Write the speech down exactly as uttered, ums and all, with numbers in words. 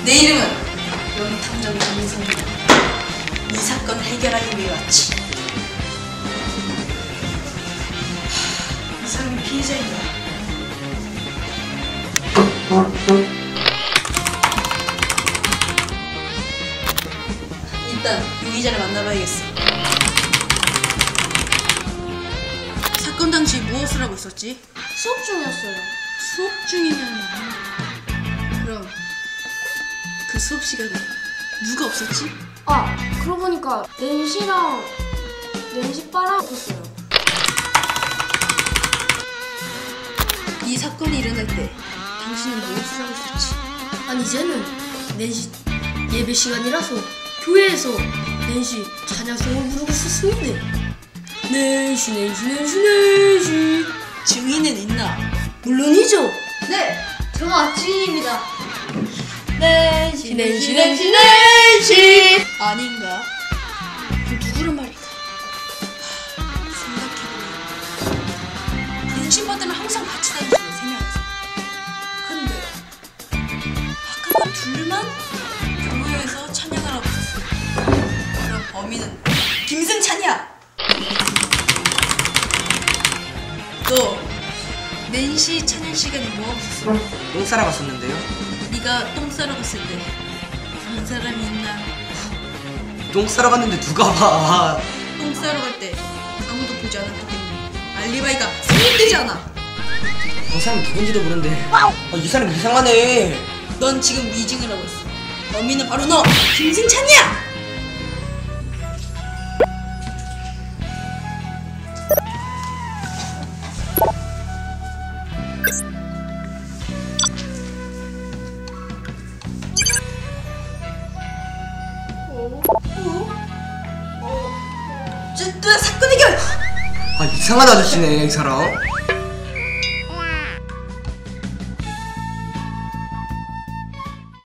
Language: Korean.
내 이름은 명탐정 김승민. 이 사건 해결하기 위해 왔지. 이 사람이 피해자인가? 일단 용의자를 만나봐야겠어. 사건 당시 무엇을 하고 있었지? 수업 중이었어요. 수업 중이면 그럼 그 수업 시간에 누가 없었지? 아, 그러고 보니까 낸시랑 낸시빠랑 없었어요. 이 사건이 일어날 때 당신은 무엇을 하고 있었지? 아니 이제는 낸시 예배 시간이라서 교회에서 낸시 찬양송을 부르고 있었는데 낸시 낸시 낸시 낸시 증인은 있나? 물론이죠. 네, 제가 증인입니다. 낸시 낸시 낸시 낸시 아닌가? 그럼 누구란 말일까? 생각해보니 낸시빠들은 항상 같이 다니죠, 세 명이서. 근데 아까 그 둘만 교회에서 찬양을 하고 있었어. 그럼 범인은 김승찬이야! 너 낸시 찬양 시간에 뭐 하고 있었어? 똥 싸러 갔었는데요. 네가 똥 싸러 갔을 때 다른 사람이 있나? 똥 싸러 갔는데 누가 봐. 똥 싸러 갈 때 아무도 보지 않았기 때문에 알리바이가 성립되지 않아. 그 사람 누군지도 모르는데 아, 이 사람 이상하네. 넌 지금 위증을 하고 있어. 범인은 바로 너 김승찬이야. 어? 어? 저, 또 사건 해결! 아 이상한 아저씨네 이 사람.